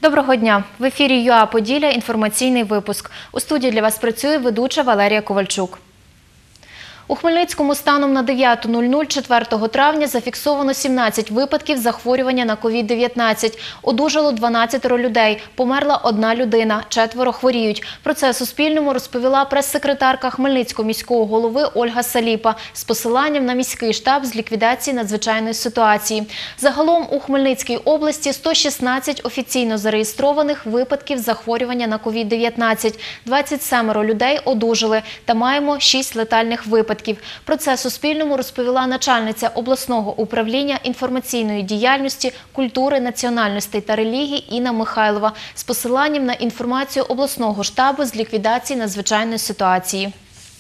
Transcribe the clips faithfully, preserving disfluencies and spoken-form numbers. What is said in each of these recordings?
Доброго дня! В ефірі ЮА Поділля інформаційний випуск. У студії для вас працює ведуча Валерія Ковальчук. У Хмельницькому станом на дев'яту нуль нуль четвертого травня зафіксовано сімнадцять випадків захворювання на ковід дев'ятнадцять. Одужало дванадцять людей, померла одна людина, четверо хворіють. Про це Суспільному розповіла прес-секретарка Хмельницького міського голови Ольга Саліпа з посиланням на міський штаб з ліквідації надзвичайної ситуації. Загалом у Хмельницькій області сто шістнадцять офіційно зареєстрованих випадків захворювання на ковід дев'ятнадцять, двадцять сім людей одужали та маємо шість летальних випадків. Про це Суспільному розповіла начальниця обласного управління інформаційної діяльності, культури, національностей та релігій Інна Михайлова з посиланням на інформацію обласного штабу з ліквідації надзвичайної ситуації.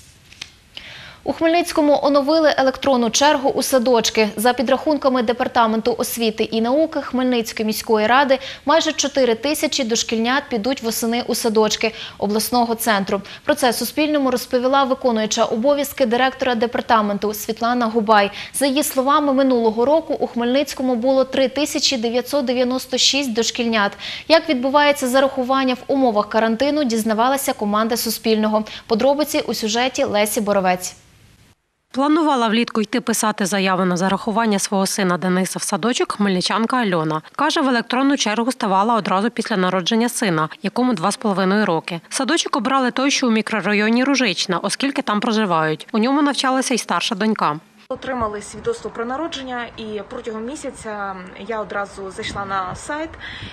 У Хмельницькому оновили електронну чергу у садочки. За підрахунками Департаменту освіти і науки Хмельницької міської ради, майже чотири тисячі дошкільнят підуть восени у садочки обласного центру. Про це Суспільному розповіла виконуюча обов'язки директора департаменту Світлана Губай. За її словами, минулого року у Хмельницькому було три тисячі дев'ятсот дев'яносто шість дошкільнят. Як відбувається зарахування в умовах карантину, дізнавалася команда Суспільного. Подробиці у сюжеті Лесі Боровець. Планувала влітку йти писати заяву на зарахування свого сина Дениса в садочок хмельничанка Альона. Каже, в електронну чергу ставала одразу після народження сина, якому два з половиною роки. Садочок обрали той, що у мікрорайоні Ружична, оскільки там проживають. У ньому навчалася й старша донька. Отримали свідоцтво про народження, і протягом місяця я одразу зайшла на сайт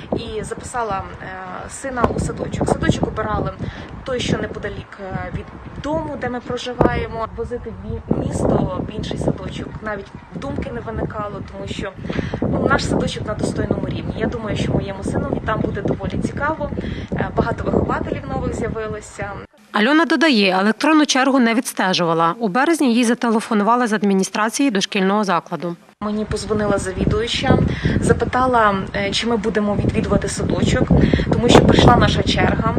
і записала сина у садочок. Садочок обирали той, що неподалік від дому, де ми проживаємо. Возити в місто в інший садочок навіть думки не виникало, тому що ну, наш садочок на достойному рівні. Я думаю, що моєму синові там буде доволі цікаво. Багато вихователів нових з'явилося. Альона додає, електронну чергу не відстежувала. У березні їй зателефонували з адміністрації дошкільного закладу. Мені подзвонила завідуюча, запитала, чи ми будемо відвідувати садочок, тому що прийшла наша черга.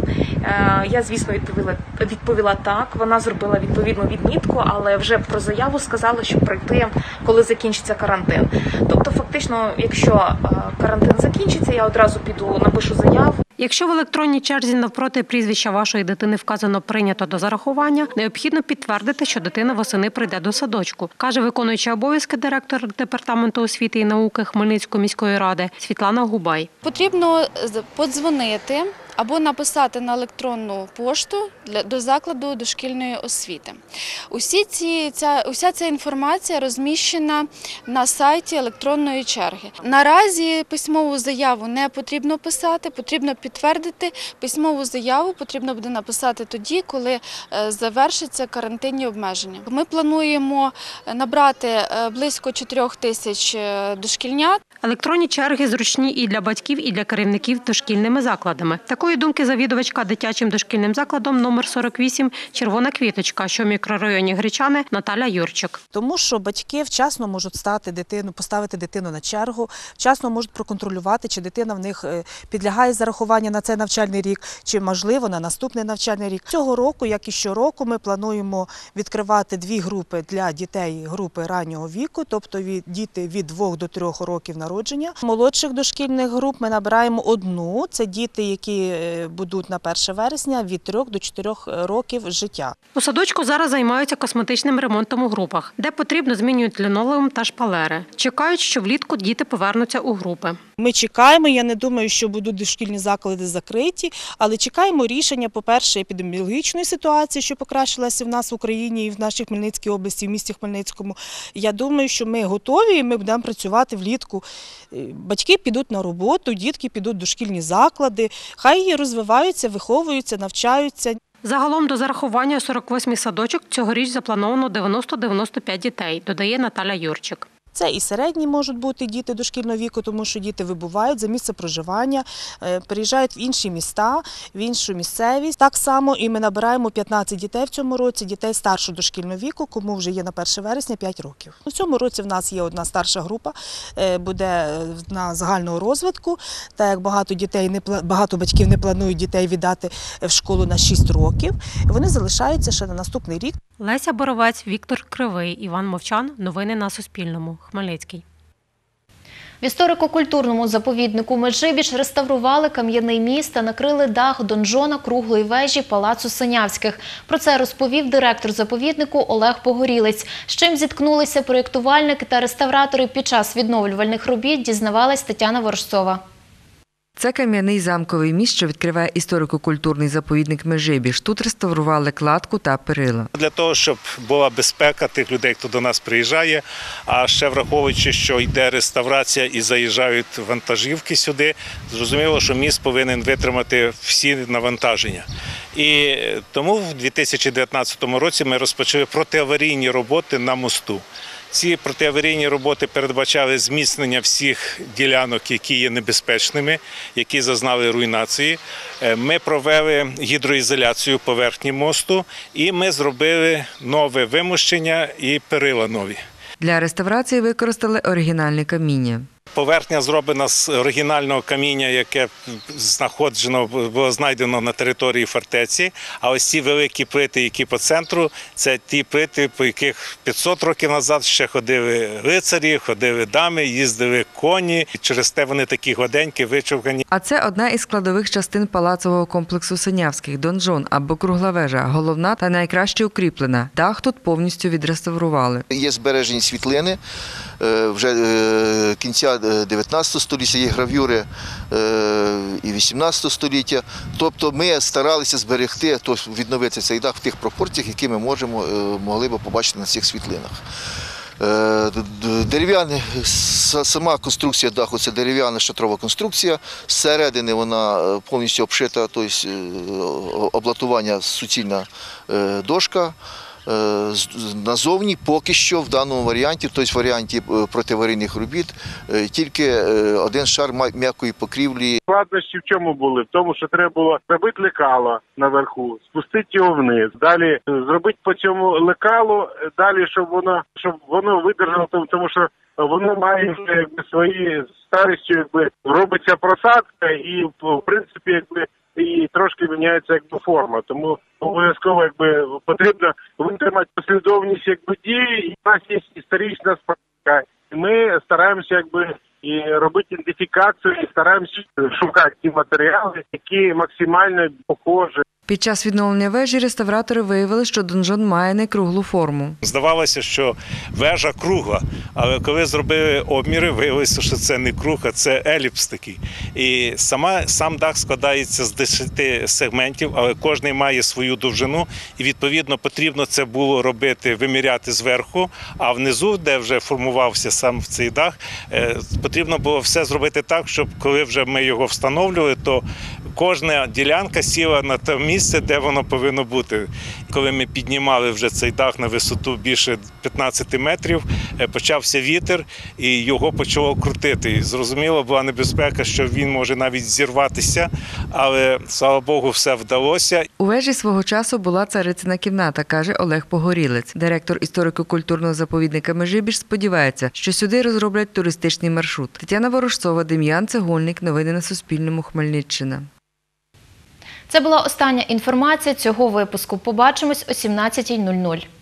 Я, звісно, відповіла, відповіла так. Вона зробила відповідну відмітку, але вже про заяву сказала, що прийти, коли закінчиться карантин. Тобто, фактично, якщо карантин закінчиться, я одразу піду, напишу заяву. Якщо в електронній черзі навпроти прізвища вашої дитини вказано «прийнято до зарахування», необхідно підтвердити, що дитина восени прийде до садочку, каже виконуюча обов'язки директор Департаменту освіти і науки Хмельницької міської ради Світлана Губай. Потрібно подзвонити або написати на електронну пошту для, до закладу дошкільної освіти. Усі ці, ця, уся ця інформація розміщена на сайті електронної черги. Наразі письмову заяву не потрібно писати, потрібно підтвердити. Письмову заяву потрібно буде написати тоді, коли завершаться карантинні обмеження. Ми плануємо набрати близько чотирьох тисяч дошкільнят. Електронні черги зручні і для батьків, і для керівників дошкільними закладами. Такої думки завідувачка дитячим дошкільним закладом номер сорок вісім «Червона квіточка», що в мікрорайоні Гречани, Наталя Юрчик. Тому що батьки вчасно можуть стати дитину, поставити дитину на чергу, вчасно можуть проконтролювати, чи дитина в них підлягає зарахуванню на цей навчальний рік, чи, можливо, на наступний навчальний рік. Цього року, як і щороку, ми плануємо відкривати дві групи для дітей групи раннього віку, тобто від, діти від двох до трьох років народження. Молодших дошкільних груп ми набираємо одну, це діти, які будуть на перше вересня від трьох до чотирьох років життя. У садочку зараз займаються косметичним ремонтом у групах, де потрібно змінюють лінолеум та шпалери. Чекають, що влітку діти повернуться у групи. Ми чекаємо, я не думаю, що будуть дошкільні заклади закриті, але чекаємо рішення, по-перше, епідеміологічної ситуації, що покращилася в нас в Україні і в нашій Хмельницькій області, в місті Хмельницькому. Я думаю, що ми готові і ми будемо працювати влітку. Батьки підуть на роботу, дітки підуть в дошкільні заклади, хай розвиваються, виховуються, навчаються. Загалом до зарахування у сорок восьмий садочок цьогоріч заплановано дев'яносто - дев'яносто п'ять дітей, додає Наталя Юрчик. Це і середні можуть бути діти дошкільного віку, тому що діти вибувають за місце проживання, переїжджають в інші міста, в іншу місцевість. Так само і ми набираємо п'ятнадцять дітей в цьому році, дітей старшого дошкільного віку, кому вже є на перше вересня п'ять років. У цьому році в нас є одна старша група, буде на загального розвитку, так як багато дітей не багато батьків не планують дітей віддати в школу на шість років. Вони залишаються ще на наступний рік. Леся Боровець, Віктор Кривий, Іван Мовчан. Новини на Суспільному. Хмельницький. В історико-культурному заповіднику Межибіж реставрували кам'яний міст та накрили дах донжона круглої вежі Палацу Синявських. Про це розповів директор заповіднику Олег Погорілець. З чим зіткнулися проєктувальники та реставратори під час відновлювальних робіт, дізнавалась Тетяна Ворожцова. Це кам'яний замковий міст, що відкриває історико-культурний заповідник Межибіж. Тут реставрували кладку та перила. Для того, щоб була безпека тих людей, хто до нас приїжджає, а ще враховуючи, що йде реставрація і заїжджають вантажівки сюди, зрозуміло, що міст повинен витримати всі навантаження. І тому в дві тисячі дев'ятнадцятому році ми розпочали протиаварійні роботи на мосту. Ці протиаварійні роботи передбачали зміцнення всіх ділянок, які є небезпечними, які зазнали руйнації. Ми провели гідроізоляцію поверхні мосту і ми зробили нове вимощення і перила нові. Для реставрації використали оригінальне каміння. Поверхня зроблена з оригінального каміння, яке знаходжено, було знайдено на території фортеці. А ось ці великі плити, які по центру, це ті плити, по яких п'ятсот років назад ще ходили лицарі, ходили дами, їздили коні. І через те вони такі гладенькі, вичовгані. А це одна із складових частин палацового комплексу Синявських – донжон або кругла вежа, головна та найкраще укріплена. Дах тут повністю відреставрували. Є збережені світлини вже кінця дев'ятнадцятого століття, є гравюри і вісімнадцятого століття. Тобто ми старалися зберегти, тобто відновити цей дах в тих пропорціях, які ми можемо, могли б побачити на цих світлинах. Дерев'яна, сама конструкція даху – це дерев'яна шатрова конструкція. Зсередини вона повністю обшита, тобто облатування суцільна дошка. Назовні поки що в даному варіанті, тобто в варіанті протиаварійних робіт, тільки один шар м'якої покрівлі. Складнощі в чому були? В тому, що треба було зробити лекало наверху, спустити його вниз, далі зробити по цьому лекалу, далі, щоб воно, щоб воно видержало, тому що воно має вже якби свої старістю, якби робиться просадка і в принципі якби і трошки міняється якби форма, тому обов'язково якби потрібно витримати послідовність якби дії. І в нас є історична справка. Ми стараємося якби і робити ідентифікацію, і стараємося шукати ті матеріали, які максимально похожі. Під час відновлення вежі реставратори виявили, що донжон має не круглу форму. Здавалося, що вежа кругла, але коли зробили обміри, виявилося, що це не круг, а це еліпс такий. І сама, сам дах складається з десяти сегментів, але кожний має свою довжину, і відповідно потрібно це було робити, виміряти зверху, а внизу, де вже формувався сам цей дах, потрібно було все зробити так, щоб коли вже ми його встановлювали, то кожна ділянка сіла на те місце, де воно повинно бути. Коли ми піднімали вже цей дах на висоту більше п'ятнадцяти метрів, почався вітер і його почало крутити. І зрозуміло, була небезпека, що він може навіть зірватися, але, слава Богу, все вдалося. У вежі свого часу була царицина кімната, каже Олег Погорілець. Директор історико-культурного заповідника Межибіж сподівається, що сюди розроблять туристичний маршрут. Тетяна Ворожцова, Дем'ян Цегольник. Новини на Суспільному. Хмельниччина. Це була остання інформація цього випуску. Побачимось о сімнадцятій нуль нуль.